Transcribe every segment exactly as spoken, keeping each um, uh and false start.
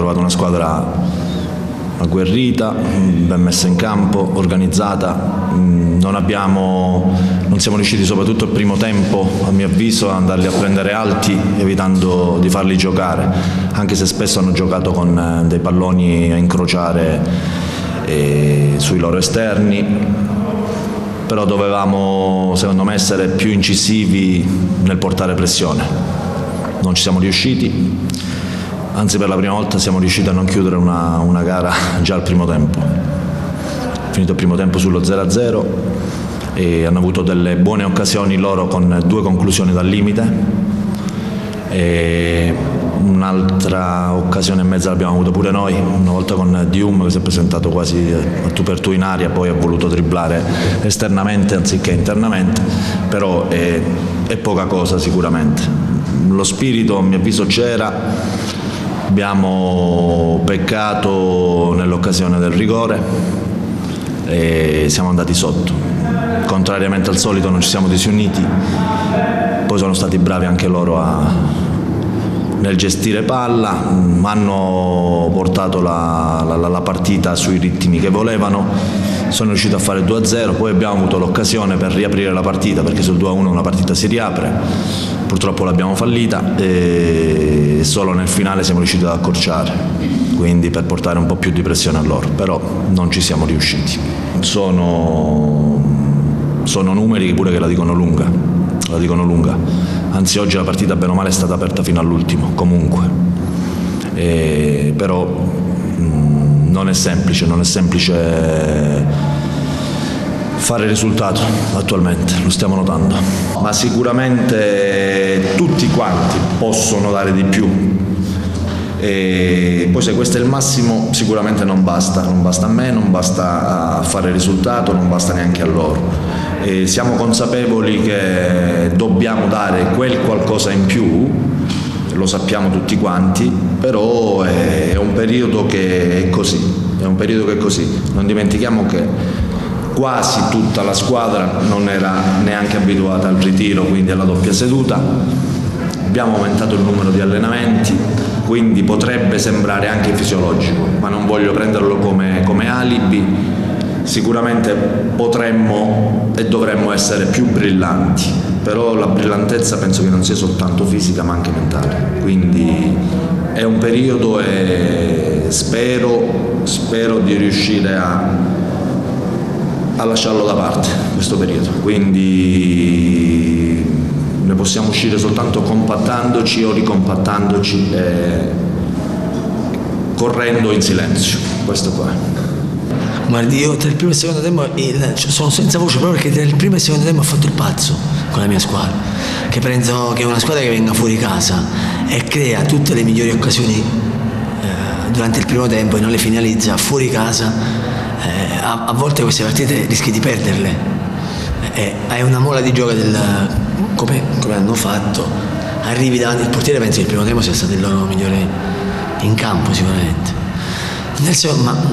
trovato una squadra agguerrita, ben messa in campo, organizzata. Non abbiamo, non siamo riusciti, soprattutto il primo tempo, a mio avviso, ad andarli a prendere alti, evitando di farli giocare, anche se spesso hanno giocato con dei palloni a incrociare eh, sui loro esterni. Però dovevamo, secondo me, essere più incisivi nel portare pressione. Non ci siamo riusciti. Anzi, per la prima volta siamo riusciti a non chiudere una, una gara già al primo tempo. Finito il primo tempo sullo zero a zero e hanno avuto delle buone occasioni loro con due conclusioni dal limite e un'altra occasione e mezza l'abbiamo avuto pure noi, una volta con Dium che si è presentato quasi a tu per tu in aria, poi ha voluto dribblare esternamente anziché internamente, però è, è poca cosa sicuramente. Lo spirito, a mio avviso, c'era. Abbiamo peccato nell'occasione del rigore e siamo andati sotto. Contrariamente al solito non ci siamo disuniti, poi sono stati bravi anche loro a, nel gestire palla, hanno portato la, la, la partita sui ritmi che volevano, sono riusciti a fare due a zero, poi abbiamo avuto l'occasione per riaprire la partita, perché sul due a uno una partita si riapre. Purtroppo l'abbiamo fallita e solo nel finale siamo riusciti ad accorciare, quindi per portare un po' più di pressione a loro, però non ci siamo riusciti. Sono, sono numeri pure che la dicono lunga, la dicono lunga. Anzi, oggi la partita bene o male è stata aperta fino all'ultimo, comunque. E, però mh, non è semplice, non è semplice fare il risultato attualmente, lo stiamo notando, ma sicuramente tutti quanti possono dare di più e poi se questo è il massimo sicuramente non basta, non basta a me, non basta a fare il risultato, non basta neanche a loro e siamo consapevoli che dobbiamo dare quel qualcosa in più, lo sappiamo tutti quanti, però è un periodo che è così, è un periodo che è così, non dimentichiamo che quasi tutta la squadra non era neanche abituata al ritiro, quindi alla doppia seduta. Abbiamo aumentato il numero di allenamenti, quindi potrebbe sembrare anche fisiologico, ma non voglio prenderlo come, come alibi. Sicuramente potremmo e dovremmo essere più brillanti, però la brillantezza penso che non sia soltanto fisica ma anche mentale. Quindi è un periodo e spero, spero di riuscire a a lasciarlo da parte questo periodo, quindi ne possiamo uscire soltanto compattandoci o ricompattandoci e correndo in silenzio, questo qua. Guardi, io tra il primo e il secondo tempo sono senza voce proprio perché tra il primo e il secondo tempo ho fatto il pazzo con la mia squadra, che penso che è una squadra che venga fuori casa e crea tutte le migliori occasioni eh, durante il primo tempo e non le finalizza fuori casa. Eh, a, a volte queste partite rischi di perderle, eh, hai una mola di gioco del, come, come hanno fatto, arrivi davanti al portiere, penso che il primo tempo sia stato il loro migliore in campo sicuramente. Nel secondo, ma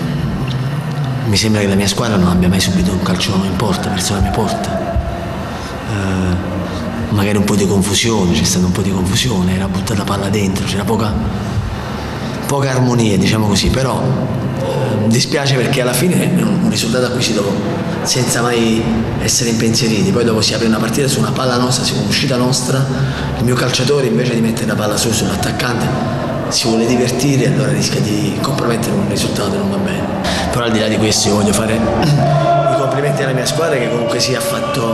mi sembra che la mia squadra non abbia mai subito un calcio in porta, verso la mia porta, eh, magari un po' di confusione, c'è stata un po' di confusione, era buttata palla dentro, c'era poca, poca armonia, diciamo così, però mi dispiace perché alla fine è un risultato acquisito senza mai essere impensieriti, poi dopo si apre una partita su una palla nostra, su un'uscita nostra, il mio calciatore invece di mettere la palla su sull'attaccante si vuole divertire e allora rischia di compromettere un risultato e non va bene. Però al di là di questo io voglio fare i complimenti alla mia squadra che comunque si è fatto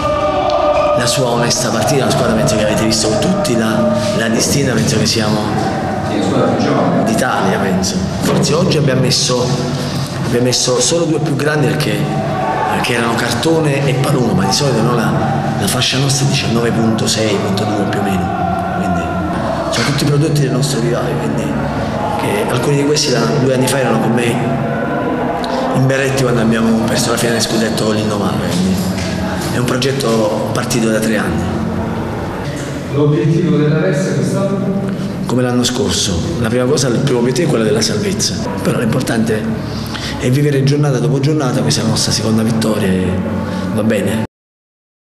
la sua onesta partita, la squadra penso che avete visto tutti, la, la distinta penso che siamo d'Italia, penso. Forse oggi abbiamo messo, abbiamo messo solo due più grandi perché, perché erano Cartone e Paluno, ma di solito no, la, la fascia nostra è diciannove virgola sei virgola due più o meno, quindi sono tutti prodotti del nostro vivaio, quindi che alcuni di questi da, due anni fa erano con me in berretti quando abbiamo perso la finale scudetto con l'Innomare, quindi è un progetto partito da tre anni. L'obiettivo della Versa è quest'anno? Come l'anno scorso, la prima cosa, il primo obiettivo è quello della salvezza, però l'importante è vivere giornata dopo giornata, questa è la nostra seconda vittoria e va bene.